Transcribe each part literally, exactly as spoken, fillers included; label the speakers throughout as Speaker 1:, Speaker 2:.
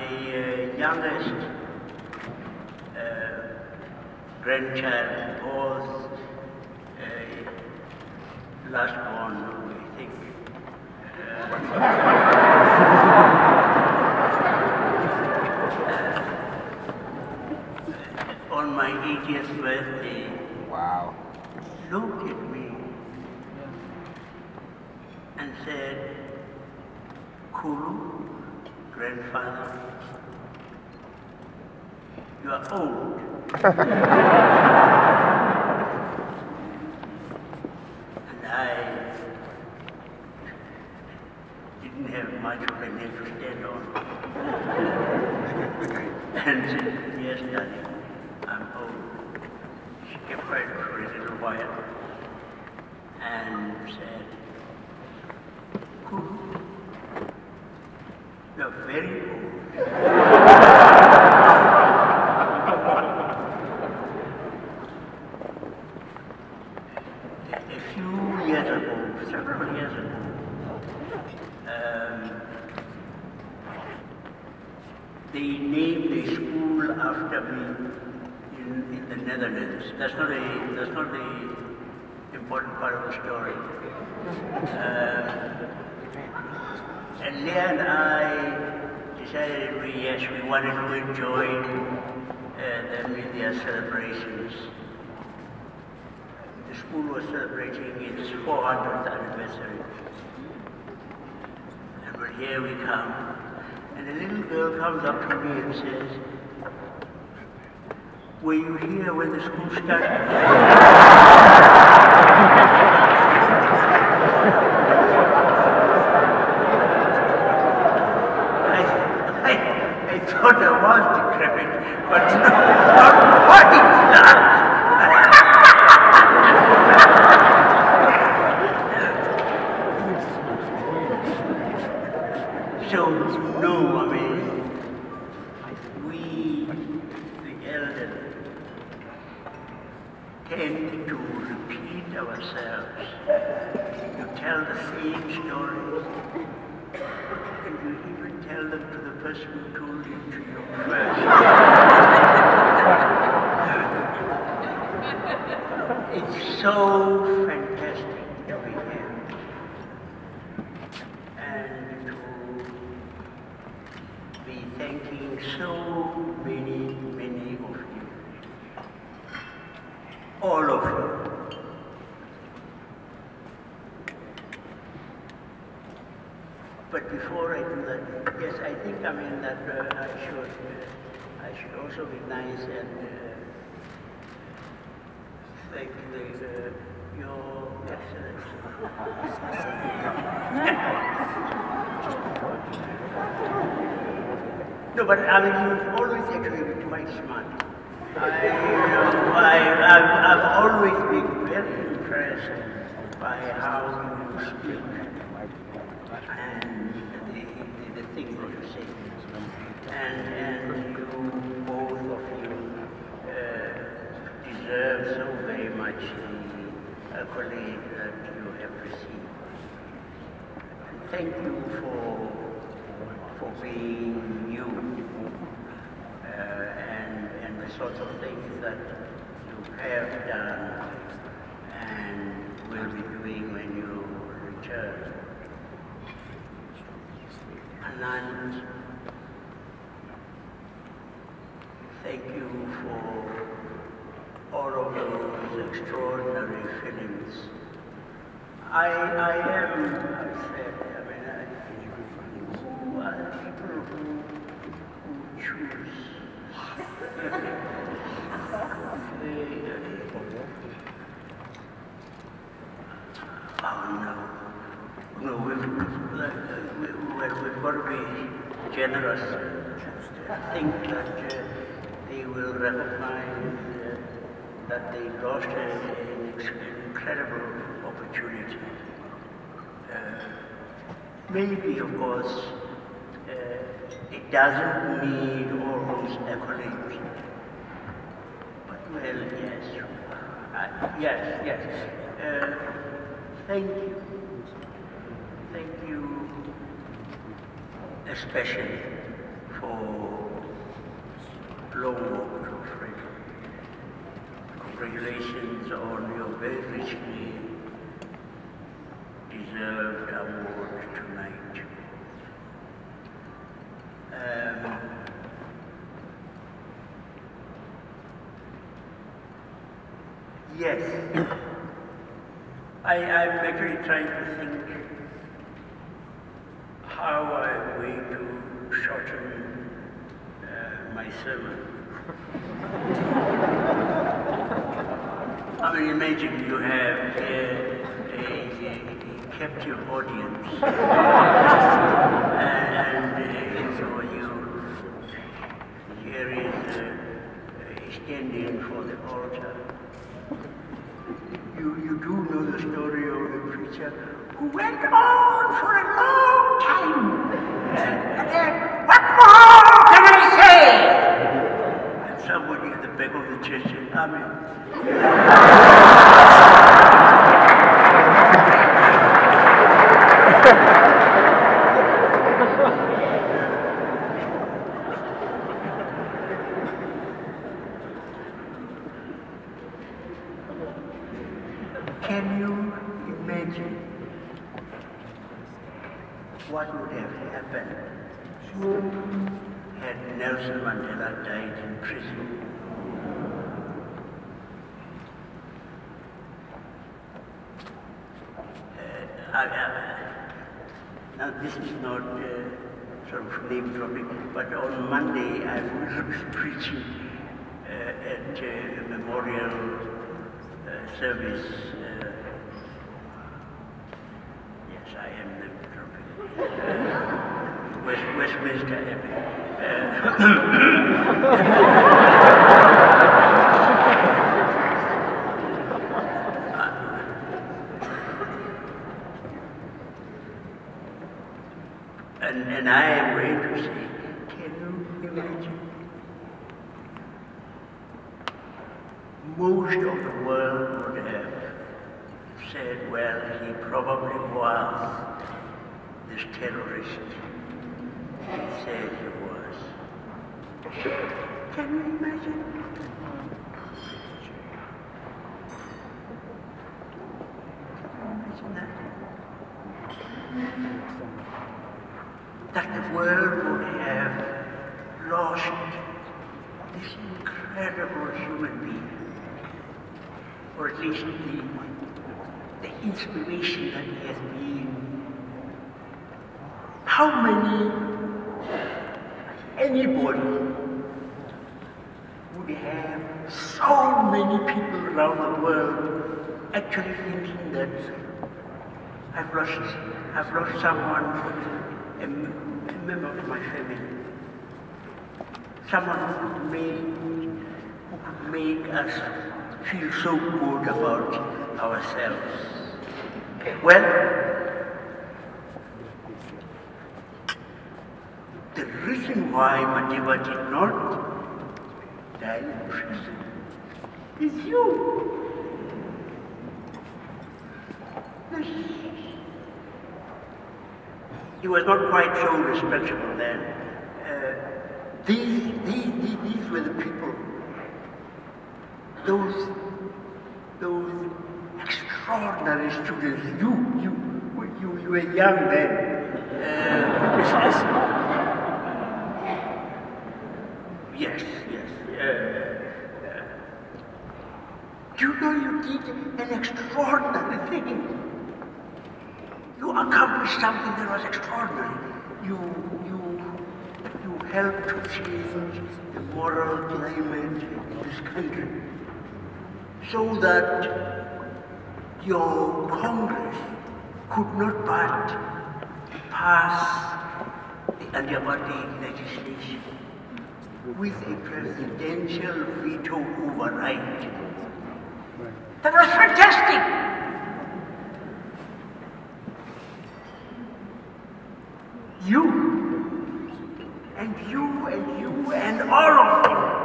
Speaker 1: uh, youngest uh, grandchild was uh, last born, I think. Uh, on my eightieth birthday,
Speaker 2: wow,
Speaker 1: looked at me and said, Kulu, grandfather, you are old. And I didn't have much of a leg to stand on. And said, yes, darling, I'm old. She kept quiet for a little while and said, Kulu, you're very old. A few years ago, several years ago, um, they named a school after me in, in the Netherlands. That's not a that's not the important part of the story. Uh, And Leah and I decided, we, yes, we wanted to join uh, them in their celebrations. The school was celebrating its four hundredth anniversary. And well, here we come. And a little girl comes up to me and says, were you here when the school started? I thought I was decrepit, but no, not quite that. So, no, I mean, we, the elderly, tend to repeat ourselves, to tell the same stories, and you even tell them to the person who told you to you first. It's so fantastic to be here and to be thanking so many, many of you, all of you. But before I do that, yes, I think I mean that uh, I should uh, I should also be nice and uh, thank the, uh, your Excellency. No, but I mean you've always actually been quite smart. I, uh, I I've, I've always been very impressed by how you speak. And the, the, the things that you say. And, and you, both of you, uh, deserve so very much the accolade that you have received. And thank you for, for being you, uh, and, and the sorts of things that you have done and will be doing when you return. And thank you for all of those extraordinary feelings. I, I am, I said, I mean, I, who are the people who, who choose? they, oh no. No, we've, we've, well, we've got to be generous. I think that uh, they will recognize uh, that they lost an incredible opportunity. Uh, maybe, of course, uh, it doesn't need all those accolades. But, well, yes. Uh, yes, yes. Uh, thank you. Thank you especially for long walk to freedom. Congratulations on your very richly deserved award tonight. Um, yes, I, I'm actually trying to think how I'm going to shorten uh, my sermon. I mean, imagine you have uh, a, a, a captive audience, and, and uh, so you, here is uh, standing for the altar. You, you do know the story of the preacher who went on for a long time, and then, what more can I say? And somebody at the back of the church said, Amen. Can you imagine what would have happened had Nelson Mandela died in prison? Uh, I, I, now this is not uh, sort of name dropping, but on Monday I was preaching uh, at uh, a memorial uh, service. Uh, yes, I am name dropping. Uh, West, Westminster Abbey. Uh, And, and I am going to say, can you imagine? Most of the world would have said, well, he probably was this terrorist. He said he was. Can you imagine? Imagine that. That the world would have lost this incredible human being, or at least the, the inspiration that he has been. How many, anybody would have so many people around the world actually thinking that I've lost, I've lost someone, a, a member of my family, someone who could make, who could make us feel so good about ourselves. Well, the reason why Madiba did not die in prison is you. He was not quite so respectable then. Uh, these, these, these, these were the people, those, those extraordinary students. You, you, you, you were young then. Uh, yes, yes. Uh, uh, do you know you did an extraordinary thing? You accomplished something that was extraordinary. You, you, you helped to change the moral climate in this country so that your Congress could not but pass the anti-apartheid legislation with a presidential veto override. That was fantastic! You, and you, and you, and all of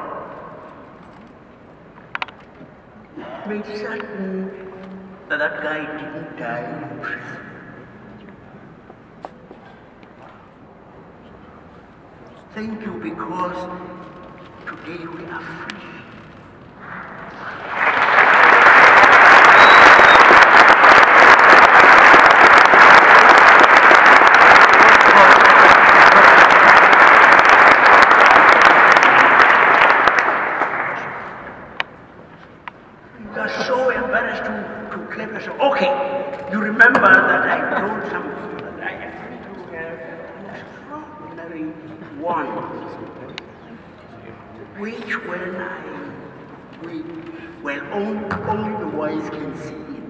Speaker 1: them made certain that that guy didn't die in prison. thank you because today we are free. You are so embarrassed to, to claim yourself. Okay, you remember that I told some people that I have to have an extraordinary one, which when I, we, well, only, only the wise can see it.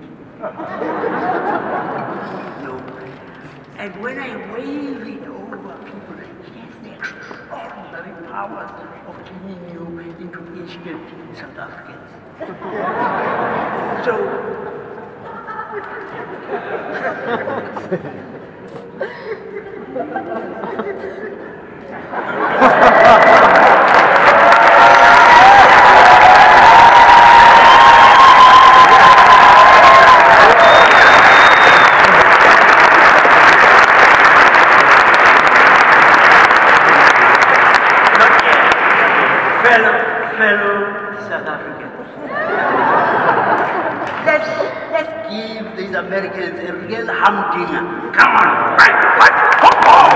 Speaker 1: No. And when I wave it over people, it has the extraordinary powers of turning you into instant South Africans. So, fellow, fellow South Africans, let's, let's give these Americans a real humdinger. Come on, right, what? Hop, hop.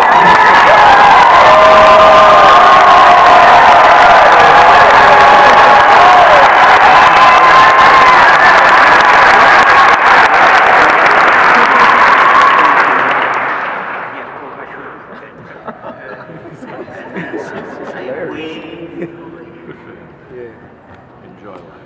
Speaker 2: Enjoy life.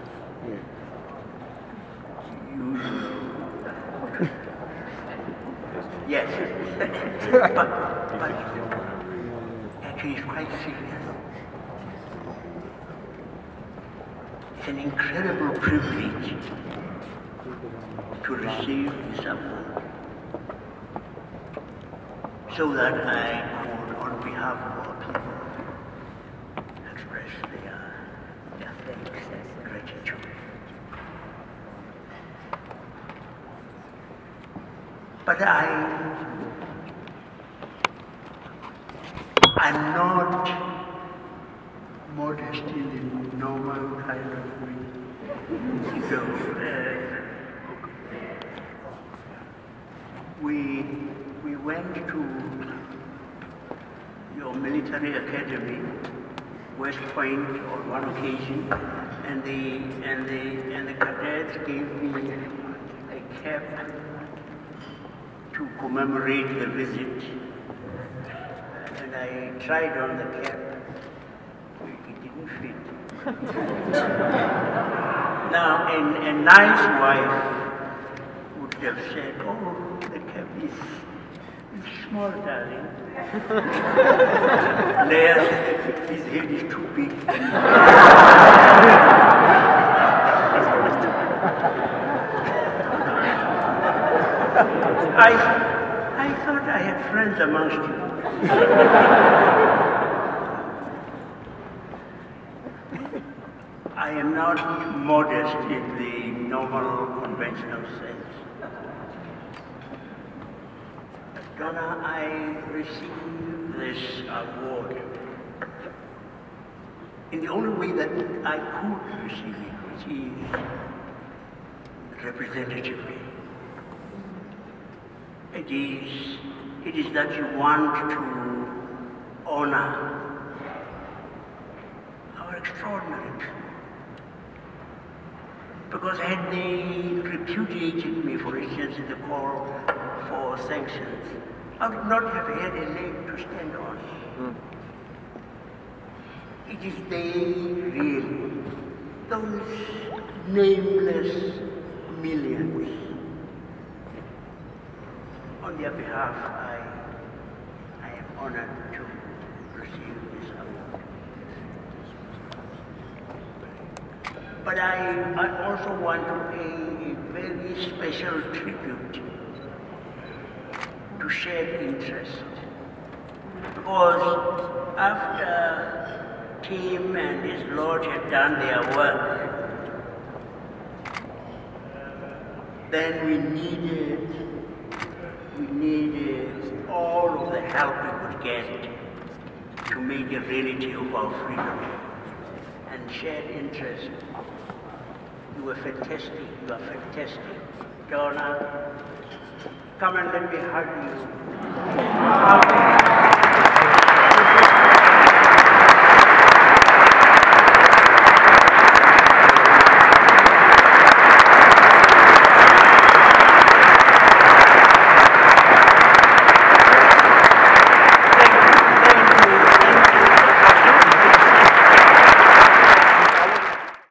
Speaker 1: Yes, but, but actually it's quite serious. It's an incredible privilege to receive this award, so that I could, on behalf of our people, express their, their thanks and gratitude. But I, I'm not modest in the normal kind of way. So, uh, we, we went to your military academy, West Point, on one occasion, and the, and the, and the cadets gave me a cap to commemorate the visit, and I tried on the cap. It didn't fit. Now, a, a nice wife would have said, "Oh, the cap is, is small, darling." Leah said, "His head is too big." I, I thought I had friends amongst you. I am not modest in the normal conventional sense. Donna, I received this award in the only way that I could receive it, which is representatively. It is, it is that you want to honor our extraordinary people. Because had they repudiated me, for instance, in the call for sanctions, I would not have had a leg to stand on. Mm. It is they really, those nameless millions. On their behalf, I, I am honored to receive this award. But I, I also want to pay a very special tribute to shared interest. Because after Tim and his lord had done their work, then we needed We needed all of the help we could get to to make a reality of our freedom and shared interest. You were fantastic, you are fantastic. Donna, come and let me hug you.